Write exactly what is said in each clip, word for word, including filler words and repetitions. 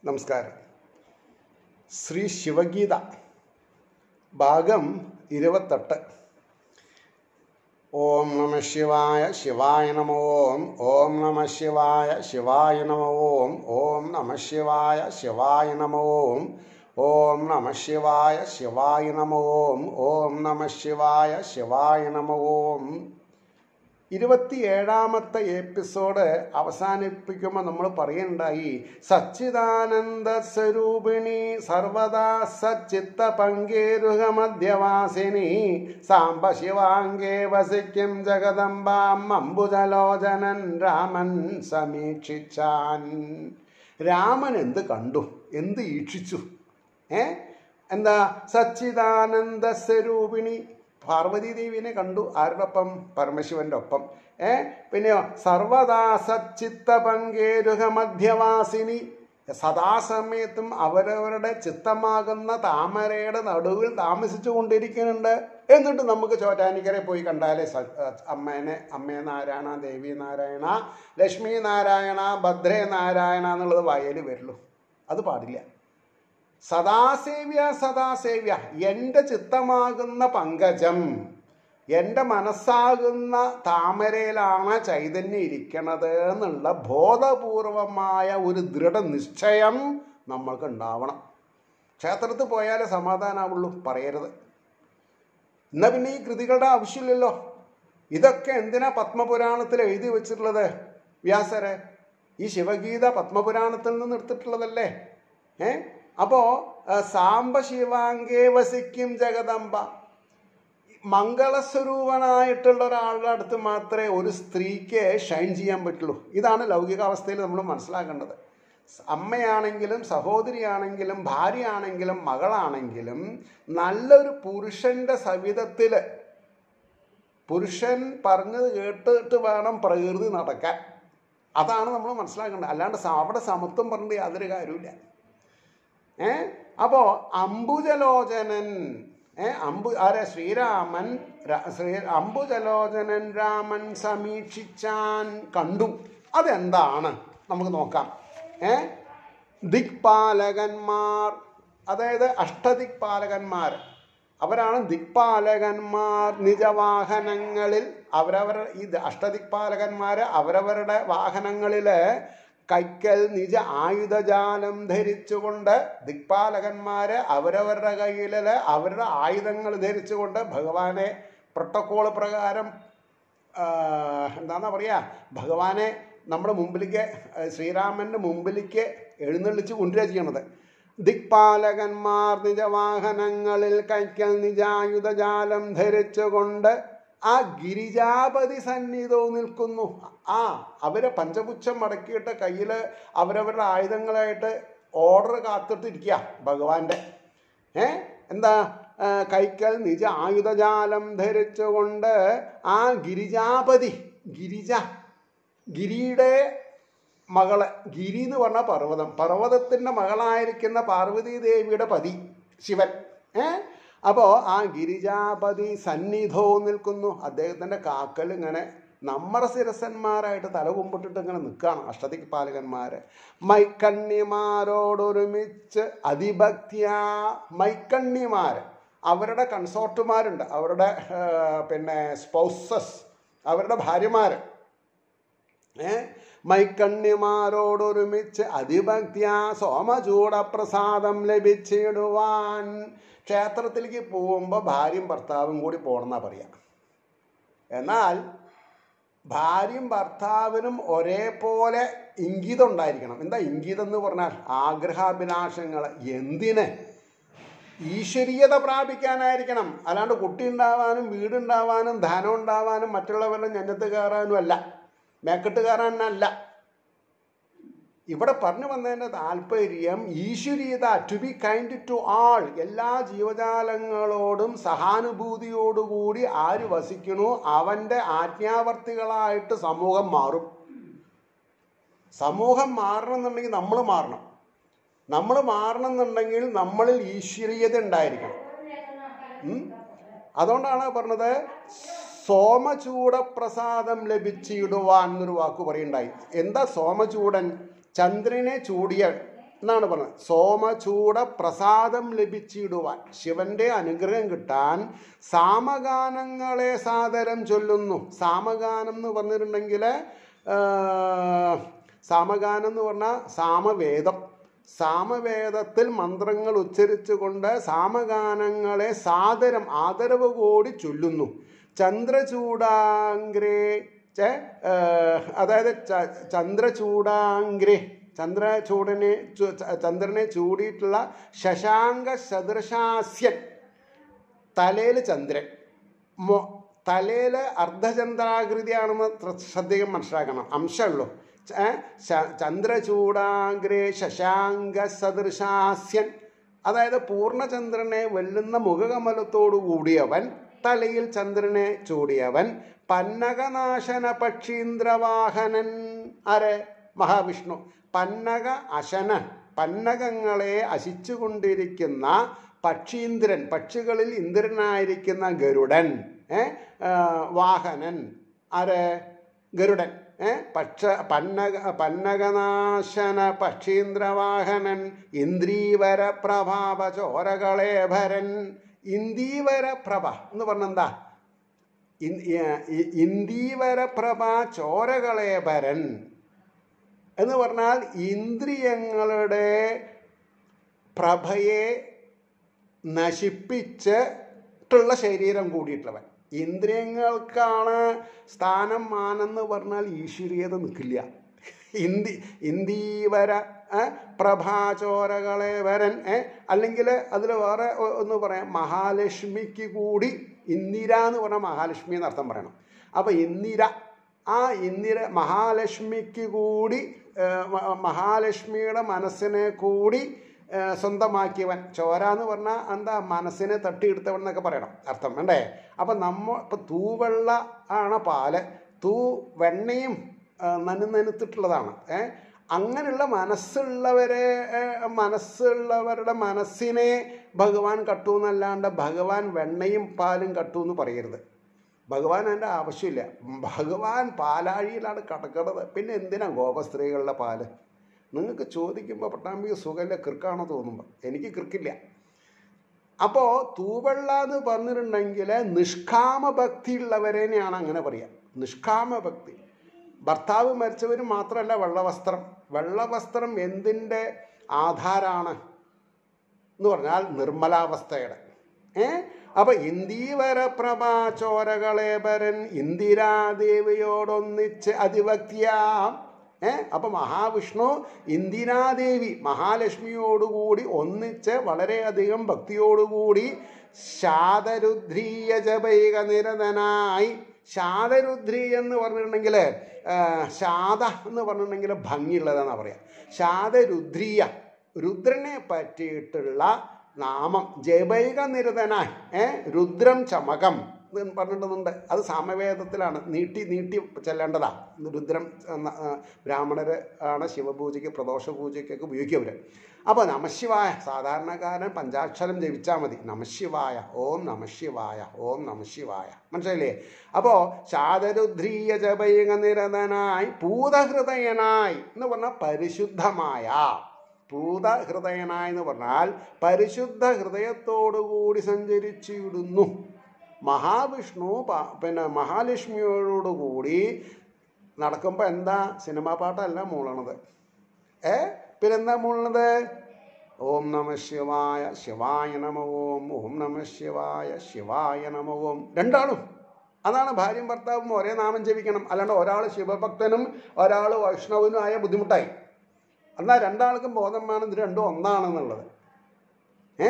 നമസ്കാരം. ശ്രീ ശിവഗീത ഭാഗം ഇരുപത്തെട്ട്. ഓം നമ ശിവായ ശിവായ നമോ ഓം ഓം നമ ശിവായ ശിവായ നമോ ഓം ഓം നമ ശിവായ ശിവായ നമോ ഓം ഓം നമ ശിവായ ശിവായ നമോ ഓം ഓം നമ ശിവായ ശിവായ നമോ ഓം. ഇരുപത്തിയേഴാമത്തെ എപ്പിസോഡ് അവസാനിപ്പിക്കുമ്പോൾ നമ്മൾ പറയുണ്ടായി, സച്ചിദാനന്ദ സ്വരൂപിണി സർവദാ സച്ചിത്ത പങ്കേരുഹ മധ്യവാസിനി സാംബ ശിവാംഗേ വസിക്കും ജഗദംബാം അംബുജലോചനൻ രാമൻ സമീക്ഷിച്ചാൻ. രാമൻ എന്ത് കണ്ടു, എന്ത് ഈക്ഷിച്ചു? ഏ എന്താ? സച്ചിദാനന്ദ സ്വരൂപിണി പാർവതി ദേവിനെ കണ്ടു. ആരോടൊപ്പം? പരമശിവന്റെ ഒപ്പം. ഏ പിന്നെയോ സർവദാ സച്ചിത്ത പങ്കേരുഹ മധ്യവാസിനി, സദാസമയത്തും അവരവരുടെ ചിത്തമാകുന്ന താമരയുടെ നടുവിൽ താമസിച്ചു കൊണ്ടിരിക്കുന്നുണ്ട്. എന്നിട്ട് നമുക്ക് ചോറ്റാനിക്കരെ പോയി കണ്ടാലേ അമ്മേനെ അമ്മേ നാരായണ, ദേവി നാരായണ, ലക്ഷ്മി നാരായണ, ഭദ്രേ നാരായണ എന്നുള്ളത് വായയിൽ വരുള്ളൂ. അത് പാടില്ല. സദാസേവ്യ സദാസേവ്യ, എൻ്റെ ചിത്തമാകുന്ന പങ്കജം, എൻ്റെ മനസ്സാകുന്ന താമരയിലാണ് ചൈതന്യം ഇരിക്കണത് എന്നുള്ള ബോധപൂർവമായ ഒരു ദൃഢനിശ്ചയം നമ്മൾക്ക് ഉണ്ടാവണം. ക്ഷേത്രത്തിൽ പോയാലേ സമാധാനമാവുള്ളൂ, പറയരുത്. എന്നാൽ പിന്നെ ഈ കൃതികളുടെ ആവശ്യമില്ലല്ലോ. ഇതൊക്കെ എന്തിനാ പത്മപുരാണത്തിൽ എഴുതി വെച്ചിട്ടുള്ളത്? വ്യാസരെ ഈ ശിവഗീത പത്മപുരാണത്തിൽ നിന്ന് എടുത്തിട്ടുള്ളതല്ലേ? ഏ അപ്പോ സാംബ ശിവാംഗേ വസിക്കും ജഗദംബ, മംഗളസ്വരൂപനായിട്ടുള്ള ഒരാളുടെ അടുത്ത് മാത്രമേ ഒരു സ്ത്രീക്ക് ഷൈൻ ചെയ്യാൻ പറ്റുള്ളൂ. ഇതാണ് ലൗകികാവസ്ഥയിൽ നമ്മൾ മനസ്സിലാക്കേണ്ടത്. അമ്മയാണെങ്കിലും സഹോദരിയാണെങ്കിലും ഭാര്യയാണെങ്കിലും മകളാണെങ്കിലും നല്ലൊരു പുരുഷന്റെ സവിധത്തിൽ പുരുഷൻ പറഞ്ഞത് കേട്ടിട്ട് വേണം പ്രകൃതി നടക്കാൻ. അതാണ് നമ്മൾ മനസ്സിലാക്കേണ്ടത്. അല്ലാണ്ട് അവിടെ സമത്വം പറഞ്ഞിട്ട് യാതൊരു കാര്യമില്ല. ഏ അപ്പോ അംബുജലോചനൻ, ഏ അംബു ആരെ? ശ്രീരാമൻ. ശ്രീ അംബുജലോചനൻ രാമൻ സമീക്ഷിച്ചാൻ, കണ്ടു. അതെന്താണ് നമുക്ക് നോക്കാം. ഏ ദിക്പാലകന്മാർ, അതായത് അഷ്ടദിക്പാലകന്മാർ, അവരാണ് ദിക്പാലകന്മാർ. നിജവാഹനങ്ങളിൽ അവരവർ ഈ അഷ്ടദിക്പാലകന്മാർ അവരവരുടെ വാഹനങ്ങളിൽ കൈക്കൽ നിജ ആയുധജാലം ധരിച്ചുകൊണ്ട്, ദിക്പാലകന്മാര് അവരവരുടെ കയ്യില് അവരുടെ ആയുധങ്ങൾ ധരിച്ചുകൊണ്ട് ഭഗവാനെ പ്രോട്ടോക്കോൾ പ്രകാരം എന്താണെന്നാ പറയുക, ഭഗവാനെ നമ്മുടെ മുമ്പിലേക്ക്, ശ്രീരാമൻ്റെ മുമ്പിലേക്ക് എഴുന്നള്ളിച്ച് കൊണ്ടുവരിക ചെയ്യണത്. ദിക്പാലകന്മാർ നിജവാഹനങ്ങളിൽ കൈക്കൽ നിജായുധജാലം ധരിച്ചുകൊണ്ട് ആ ഗിരിജാപതി സന്നിധവും നിൽക്കുന്നു. ആ അവരെ പഞ്ചപുച്ഛം മടക്കിയിട്ട് കയ്യിൽ അവരവരുടെ ആയുധങ്ങളായിട്ട് ഓർഡർ കാത്തിട്ടിരിക്കുക ഭഗവാന്റെ. ഏ എന്താ? കൈക്കൽ നിജ ആയുധജാലം ധരിച്ചുകൊണ്ട് ആ ഗിരിജാപതി, ഗിരിജ, ഗിരിയുടെ മകള്, ഗിരി എന്ന് പറഞ്ഞ പർവ്വതം, പർവ്വതത്തിൻ്റെ മകളായിരിക്കുന്ന പാർവതി ദേവിയുടെ പതി ശിവൻ. ഏ അപ്പോൾ ആ ഗിരിജാപതി സന്നിധോ നിൽക്കുന്നു. അദ്ദേഹത്തിൻ്റെ കാക്കൽ ഇങ്ങനെ നമ്മുടെ ശിരസന്മാരായിട്ട് തല കുമ്പിട്ടിട്ട് ഇങ്ങനെ നിൽക്കുകയാണ് അഷ്ടദിക്പാലകന്മാർ. മൈക്കണ്ണിമാരോടൊരുമിച്ച് അതിഭക്തിയ, മൈക്കണ്ണിമാർ അവരുടെ കൺസോർട്ടുമാരുണ്ട്, അവരുടെ പിന്നെ സ്പൗസസ്, അവരുടെ ഭാര്യമാർ. ഏ മൈക്കണ്ണിമാരോടൊരുമിച്ച് അതിഭക്തിയ സോമചൂടപ്രസാദം ലഭിച്ചിടുവാൻ. ക്ഷേത്രത്തിലേക്ക് പോകുമ്പോൾ ഭാര്യയും ഭർത്താവും കൂടി പോകണമെന്നാണ് പറയുക. എന്നാൽ ഭാര്യയും ഭർത്താവിനും ഒരേപോലെ ഇംഗിതം ഉണ്ടായിരിക്കണം. എന്താ ഇംഗിതം എന്ന് പറഞ്ഞാൽ? ആഗ്രഹാഭിലാഷങ്ങൾ. എന്തിന്? ഈശ്വരീയത പ്രാപിക്കാനായിരിക്കണം. അല്ലാണ്ട് കുട്ടി ഉണ്ടാവാനും വീടുണ്ടാവാനും ധനം ഉണ്ടാവാനും മറ്റുള്ളവരുടെ നെഞ്ഞത്ത് കയറാനും അല്ല, മേക്കെട്ട് കയറാനല്ല. ഇവിടെ പറഞ്ഞു വന്നതിൻ്റെ താല്പര്യം ഈശ്വരീയത, to be kind to all. എല്ലാ ജീവജാലങ്ങളോടും സഹാനുഭൂതിയോടുകൂടി ആര് വസിക്കണോ അവൻ്റെ ആജ്ഞാവർത്തികളായിട്ട് സമൂഹം മാറും. സമൂഹം മാറണമെന്നുണ്ടെങ്കിൽ നമ്മൾ മാറണം. നമ്മൾ മാറണമെന്നുണ്ടെങ്കിൽ നമ്മളിൽ ഈശ്വരീയത ഉണ്ടായിരിക്കണം. അതുകൊണ്ടാണ് പറഞ്ഞത് സോമചൂടപ്രസാദം ലഭിച്ചിടുവാൻ എന്നൊരു വാക്ക് പറയുണ്ടായി. എന്താ സോമചൂടൻ? ചന്ദ്രനെ ചൂടിയ എന്നാണ് പറഞ്ഞത്. സോമചൂട പ്രസാദം ലഭിച്ചിടുവാൻ, ശിവന്റെ അനുഗ്രഹം കിട്ടാൻ സാമഗാനങ്ങളെ സാദരം ചൊല്ലുന്നു. സാമഗാനം എന്ന് പറഞ്ഞിട്ടുണ്ടെങ്കിൽ സാമഗാനം എന്ന് പറഞ്ഞാൽ സാമവേദം. സാമവേദത്തിൽ മന്ത്രങ്ങൾ ഉച്ചരിച്ചുകൊണ്ട് സാമഗാനങ്ങളെ സാദരം ആദരവ് കൂടി ചൊല്ലുന്നു. ചന്ദ്രചൂടാഗ്രേ അതായത് ചന്ദ്രചൂടാഗ്രേ ചന്ദ്രചൂടനെ ചന്ദ്രനെ ചൂടിയിട്ടുള്ള ശശാങ്ക സദൃശാസ്യൻ, തലയിൽ ചന്ദ്രൻ, മൊ തലയിൽ അർദ്ധചന്ദ്രാകൃതിയാണെന്ന് ശ്രദ്ധിക്കാൻ മനസ്സിലാക്കണം, അംശമുള്ളൂ. ചന്ദ്രചൂടാഗ്രേ ശശാങ്ക സദൃശാസ്യൻ, അതായത് പൂർണ്ണചന്ദ്രനെ വെല്ലുന്ന മുഖകമലത്തോടു കൂടിയവൻ, തലയിൽ ചന്ദ്രനെ ചൂടിയവൻ, പന്നകനാശന പക്ഷീന്ദ്രവാഹനൻ. ആരെ? മഹാവിഷ്ണു. പന്നക അശനൻ, പന്നകങ്ങളെ അശിച്ചുകൊണ്ടിരിക്കുന്ന പക്ഷീന്ദ്രൻ, പക്ഷികളിൽ ഇന്ദ്രനായിരിക്കുന്ന ഗരുഡൻ. വാഹനൻ ആരെ? ഗരുഡൻ. പക്ഷ പന്നക പന്നകനാശന പക്ഷീന്ദ്രവാഹനൻ ഇന്ദ്രീവര പ്രഭാവ ചോരകളേഭരൻ. ഇന്ദീവര പ്രഭ എന്ന് പറഞ്ഞെന്താ? ഇന്ദീവര പ്രഭ ചോരകളേഭരൻ എന്ന് പറഞ്ഞാൽ ഇന്ദ്രിയങ്ങളുടെ പ്രഭയെ നശിപ്പിച്ചിട്ടുള്ള ശരീരം കൂടിയിട്ടുള്ളവൻ. ഇന്ദ്രിയങ്ങൾക്കാണ് സ്ഥാനം മാനെന്ന് പറഞ്ഞാൽ ഈശ്വരീയത നിൽക്കില്ല. ഇന്ദി ഇന്ദീവര പ്രഭാചോരകളെ വരൻ. അല്ലെങ്കിൽ അതിൽ വേറെ ഒന്ന് പറയാം, മഹാലക്ഷ്മിക്ക് കൂടി ഇന്ദിര എന്ന് പറഞ്ഞാൽ മഹാലക്ഷ്മി എന്നർത്ഥം പറയണം. അപ്പം ഇന്ദിര, ആ ഇന്ദിര മഹാലക്ഷ്മിക്ക് കൂടി മഹാലക്ഷ്മിയുടെ മനസ്സിനെ കൂടി സ്വന്തമാക്കിയവൻ. ചോര എന്ന് പറഞ്ഞാൽ എന്താ? മനസ്സിനെ തട്ടിയെടുത്തവൻ എന്നൊക്കെ പറയണം അർത്ഥം വേണ്ടേ? അപ്പം നമ്മ ഇപ്പം തൂവെള്ള ആണ് പാല്, തൂ വെണ്ണയും നനുനനുത്തിട്ടുള്ളതാണ്. ഏഹ് അങ്ങനെയുള്ള മനസ്സുള്ളവരെ മനസ്സുള്ളവരുടെ മനസ്സിനെ ഭഗവാൻ കട്ടു എന്നല്ലാണ്ട് ഭഗവാൻ വെണ്ണയും പാലും കട്ടു എന്ന് പറയരുത്. ഭഗവാൻ അതിൻ്റെ ആവശ്യമില്ല. ഭഗവാൻ പാലാഴിയിലാണ് കിടക്കുന്നത്. പിന്നെ എന്തിനാ ഗോപസ്ത്രീകളുടെ പാല്? നിങ്ങൾക്ക് ചോദിക്കുമ്പോൾ പട്ടാമ്പിക സുഖമില്ല, കൃക്കാണോ തോന്നുമ്പോൾ. എനിക്ക് കൃക്കില്ല. അപ്പോൾ തൂവെള്ള എന്ന് പറഞ്ഞിട്ടുണ്ടെങ്കിൽ നിഷ്കാമ ഭക്തി ഉള്ളവരെന്നെയാണ് അങ്ങനെ പറയുക. നിഷ്കാമ ഭക്തി. ഭർത്താവ് മരിച്ചവർ മാത്രമല്ല വെള്ളവസ്ത്രം. വെള്ളവസ്ത്രം എന്തിൻ്റെ ആധാരമാണ് എന്ന് പറഞ്ഞാൽ നിർമ്മലാവസ്ഥയുടെ. ഏ അപ്പം ഇന്ദീവര പ്രഭാ ചോരകളേപരൻ ഇന്ദിരാദേവിയോടൊന്നിച്ച് അതിഭക്തിയാം. ഏ അപ്പം മഹാവിഷ്ണു ഇന്ദിരാദേവി മഹാലക്ഷ്മിയോടുകൂടി ഒന്നിച്ച് വളരെയധികം ഭക്തിയോടുകൂടി ശാതരുദ്രീയ ജപൈക നിരതനായി. ശാതരുദ്രി എന്ന് പറഞ്ഞിട്ടുണ്ടെങ്കിൽ ശാത എന്ന് പറഞ്ഞിട്ടുണ്ടെങ്കിൽ ഭംഗിയുള്ളതെന്നാണ് പറയാം. ശാതരുദ്രീയ രുദ്രനെ പറ്റിയിട്ടുള്ള നാമം ജപൈക നിരതനായി. ഏ രുദ്രം ചമകം പറഞ്ഞിട്ടുണ്ട്. അത് സാമവേദത്തിലാണ്, നീട്ടി നീട്ടി ചെല്ലേണ്ടതാ. രുദ്രം ബ്രാഹ്മണർ ആണ് ശിവപൂജയ്ക്ക് പ്രദോഷ പൂജയ്ക്കൊക്കെ ഉപയോഗിക്കുക. അപ്പോൾ നമശിവായ സാധാരണക്കാരൻ പഞ്ചാക്ഷരം ജപിച്ചാൽ മതി. നമശിവായ, ഓം നമശിവായ, ഓം നമശിവായ. മനസ്സിലായില്ലേ? അപ്പോൾ ശാതരുദ്രീയ ജപൈക നിരതനായി പൂതഹൃദയനായി എന്ന് പറഞ്ഞാൽ പരിശുദ്ധമായ. പൂതഹൃദയനായി എന്ന് പറഞ്ഞാൽ പരിശുദ്ധ ഹൃദയത്തോടുകൂടി സഞ്ചരിച്ചിടുന്നു. മഹാവിഷ്ണു പിന്നെ മഹാലക്ഷ്മിയോടുകൂടി നടക്കുമ്പോൾ എന്താ? സിനിമാ പാട്ടല്ല മൂളണത്. ഏ പിന്നെന്താ മൂളണത്? ഓം നമ ശിവായ ശിവായ നമ ഓം, ഓം നമ ശിവായ ശിവായ നമ ഓം. രണ്ടാളും അതാണ്. ഭാര്യയും ഭർത്താവും ഒരേ നാമം ജപിക്കണം. അല്ലാണ്ട് ഒരാൾ ശിവഭക്തനും ഒരാൾ വൈഷ്ണവനും ആയ ബുദ്ധിമുട്ടായി. എന്നാൽ രണ്ടാൾക്കും ബോധം വേണം ഇത് രണ്ടും ഒന്നാണെന്നുള്ളത്. ഏ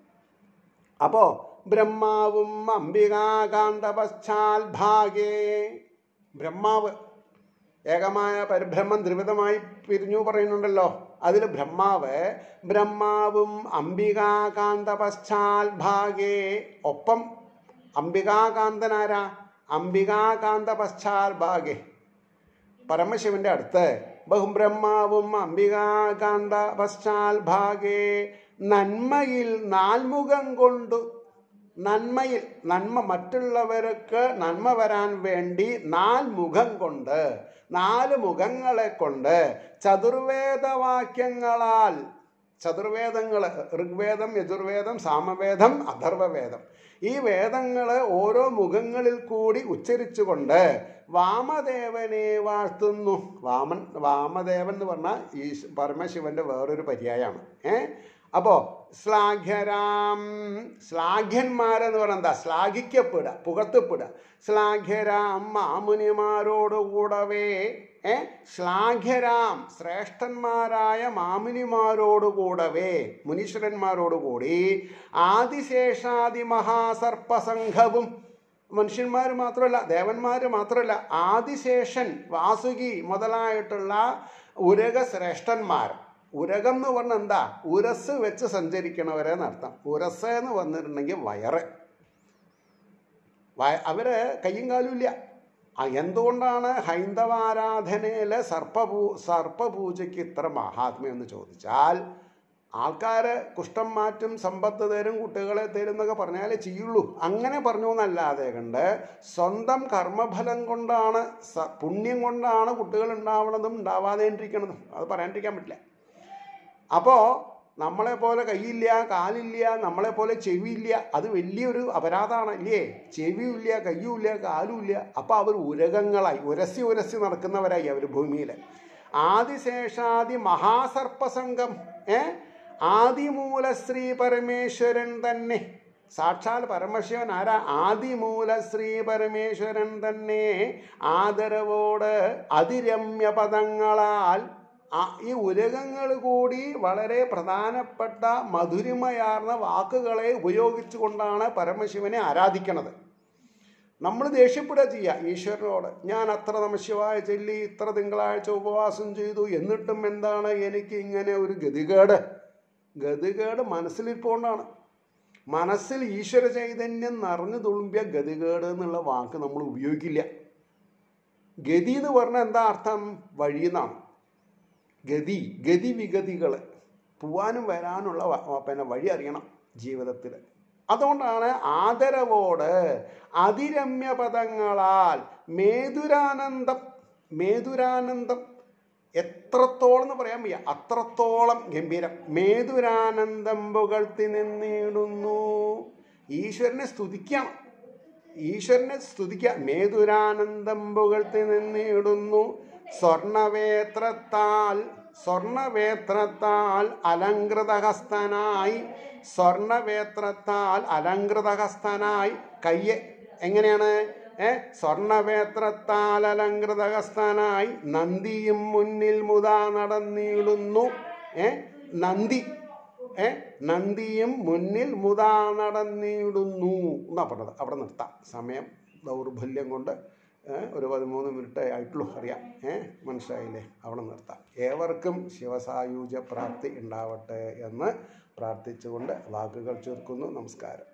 അപ്പോൾ ബ്രഹ്മാവും അംബികാകാന്ത പശ്ചാൽ ഭാഗേ. ബ്രഹ്മാവ് ഏകമായ പരിബ്രഹ്മം ദ്വിവിധമായി പിരിഞ്ഞു പറയുന്നുണ്ടല്ലോ. അതിൽ ബ്രഹ്മാവ് ബ്രഹ്മാവും അംബികാകാന്ത പശ്ചാൽ ഭാഗേ. ഒപ്പം അംബികാകാന്തനാരാ? അംബികാകാന്ത പശ്ചാൽ ഭാഗേ പരമശിവന്റെ അടുത്ത് ബഹുബ്രഹ്മാവും അംബികാകാന്ത പശ്ചാൽ ഭാഗേ. നന്മയിൽ നാൽമുഖം കൊണ്ടു, നന്മയിൽ നന്മ മറ്റുള്ളവർക്ക് നന്മ വരാൻ വേണ്ടി നാൽമുഖം കൊണ്ട്, നാല് മുഖങ്ങളെ കൊണ്ട് ചതുർവേദവാക്യങ്ങളാൽ ചതുർവേദങ്ങൾ, ഋഗ്വേദം, യജുർവേദം, സാമവേദം, അഥർവവേദം, ഈ വേദങ്ങൾ ഓരോ മുഖങ്ങളിൽ കൂടി ഉച്ചരിച്ചുകൊണ്ട് വാമദേവനെ വാഴ്ത്തുന്നു. വാമൻ വാമദേവൻ എന്ന് പറഞ്ഞാൽ ഈ പരമശിവന്റെ വേറൊരു പര്യായമാണ്. ഏ അപ്പോൾ ശ്ലാഘ്യരാം, ശ്ലാഘ്യന്മാരെന്ന് പറഞ്ഞാൽ എന്താ? ശ്ലാഘിക്കപ്പെടുക, പുകഴ്ത്തപ്പെടുക. ശ്ലാഘ്യരാം മാമുനിമാരോടുകൂടവേ, ഏ ശ്ലാഘ്യരാം ശ്രേഷ്ഠന്മാരായ മാമുനിമാരോടുകൂടവേ, മുനീശ്വരന്മാരോടുകൂടി ആദിശേഷാദി മഹാസർപ്പസംഘവും, മനുഷ്യന്മാർ മാത്രമല്ല, ദേവന്മാർ മാത്രമല്ല, ആദിശേഷൻ, വാസുകി മുതലായിട്ടുള്ള ഉരക ശ്രേഷ്ഠന്മാർ. ഉരകം എന്ന് പറഞ്ഞാൽ എന്താ? ഉരസ് വെച്ച് സഞ്ചരിക്കണവരെ എന്നർത്ഥം. ഉരസ് എന്ന് വന്നിട്ടുണ്ടെങ്കിൽ വയറ്. വയ അവര് കയ്യും കാലും ഇല്ല. എന്തുകൊണ്ടാണ് ഹൈന്ദവാരാധനയിലെ സർപ്പപൂ സർപ്പപൂജയ്ക്ക് ഇത്ര മഹാത്മ്യം എന്ന് ചോദിച്ചാൽ, ആൾക്കാർ കുഷ്ഠം മാറ്റും, സമ്പത്ത് തരും, കുട്ടികളെ തരും എന്നൊക്കെ പറഞ്ഞാലേ ചെയ്യുള്ളൂ. അങ്ങനെ പറഞ്ഞു എന്നല്ലാതെ കണ്ട് സ്വന്തം കർമ്മഫലം കൊണ്ടാണ്, പുണ്യം കൊണ്ടാണ് കുട്ടികൾ ഉണ്ടാവണതും ഉണ്ടാവാതെണ്ടിരിക്കണതും. അത് പറയാണ്ടിരിക്കാൻ പറ്റില്ല. അപ്പോൾ നമ്മളെപ്പോലെ കൈയില്ല, കാലില്ല, നമ്മളെപ്പോലെ ചെവിയില്ല, അത് വലിയൊരു അപരാധമാണ് ഇല്ലേ? ചെവിയില്ല, കയ്യുമില്ല, കാലുമില്ല. അപ്പോൾ അവർ ഉരകങ്ങളായി, ഉരസി ഉരസി നടക്കുന്നവരായി അവർ ഭൂമിയിൽ. ആദിശേഷാദി മഹാസർപ്പസംഘം, ഏ ആദിമൂല ശ്രീ പരമേശ്വരൻ തന്നെ, സാക്ഷാൽ പരമശിവൻ ആരാ? ആദിമൂല ശ്രീ പരമേശ്വരൻ തന്നെ ആദരവോട് അതിരമ്യ പദങ്ങളാൽ, ഈ ഉരകങ്ങൾ കൂടി വളരെ പ്രധാനപ്പെട്ട മധുരിമയാർന്ന വാക്കുകളെ ഉപയോഗിച്ചു കൊണ്ടാണ് പരമശിവനെ ആരാധിക്കണത്. നമ്മൾ ദേഷ്യപ്പെടുക ചെയ്യുക ഈശ്വരനോട്. ഞാൻ അത്ര നമശിവായ ചൊല്ലി, ഇത്ര തിങ്കളാഴ്ച ഉപവാസം ചെയ്തു, എന്നിട്ടും എന്താണ് എനിക്ക് ഇങ്ങനെ ഒരു ഗതികേട്? ഗതികേട് മനസ്സിലിരിപ്പോണ്ടാണ്. മനസ്സിൽ ഈശ്വര ചൈതന്യം നിറഞ്ഞു തുളുമ്പിയ ഗതികേട് എന്നുള്ള വാക്ക് നമ്മൾ ഉപയോഗിക്കില്ല. ഗതി എന്ന് പറഞ്ഞാൽ എന്താ അർത്ഥം? വഴി എന്നാണ്. ഗതി, ഗതി വിഗതികൾ, പോവാനും വരാനുള്ള പിന്നെ വഴി അറിയണം ജീവിതത്തിൽ. അതുകൊണ്ടാണ് ആദരവോട് അതിരമ്യ പദങ്ങളാൽ മേധുരാനന്ദം, മേധുരാനന്ദം എത്രത്തോളം എന്ന് പറയാൻ വയ്യ, അത്രത്തോളം ഗംഭീരം. മേധുരാനന്ദം പുകഴ്ത്തി നിന്നിടുന്നു. ഈശ്വരനെ സ്തുതിക്കണം, ഈശ്വരനെ സ്തുതിക്കുക. മേധുരാനന്ദം പുകഴ്ത്തി നിന്നിടുന്നു. സ്വർണവേത്രത്താൽ, സ്വർണവേത്രത്താൽ അലങ്കൃതഹസ്തനായി, സ്വർണവേത്രത്താൽ അലങ്കൃതഹസ്തനായി. കയ്യ് എങ്ങനെയാണ്? ഏ സ്വർണവേത്രത്താൽ അലങ്കൃതഹസ്തനായി നന്ദിയും മുന്നിൽ മുതാ നടന്നിടുന്നു. ഏ നന്ദി, ഏ നന്ദിയും മുന്നിൽ മുതാ നടന്നിടുന്നു എന്നാ പറഞ്ഞത്. അവിടെ നിർത്താം, സമയം ദൗർബല്യം കൊണ്ട് ഒരു പതിമൂന്ന് മിനിറ്റ് ആയിട്ടുള്ളൂ, അറിയാം. ഏ മനസ്സിലായില്ലേ? അവിടെ നിർത്താം. ഏവർക്കും ശിവസായുജ്യ പ്രാപ്തി ഉണ്ടാവട്ടെ എന്ന് പ്രാർത്ഥിച്ചുകൊണ്ട് വാക്കുകൾ ചുരുക്കുന്നു. നമസ്കാരം.